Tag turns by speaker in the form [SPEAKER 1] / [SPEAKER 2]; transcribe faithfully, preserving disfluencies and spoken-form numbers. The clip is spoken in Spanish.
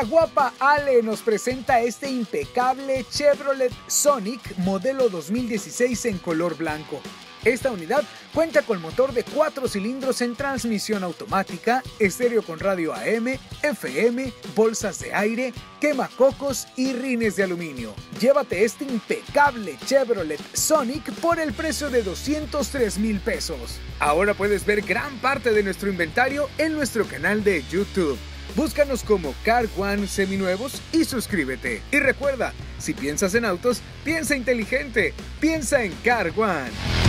[SPEAKER 1] La guapa Ale nos presenta este impecable Chevrolet Sonic modelo dos mil dieciséis en color blanco. Esta unidad cuenta con motor de cuatro cilindros en transmisión automática, estéreo con radio A M, F M, bolsas de aire, quemacocos y rines de aluminio. Llévate este impecable Chevrolet Sonic por el precio de doscientos tres mil pesos. Ahora puedes ver gran parte de nuestro inventario en nuestro canal de YouTube. Búscanos como Car One Seminuevos y suscríbete. Y recuerda, si piensas en autos, piensa inteligente, piensa en Car One.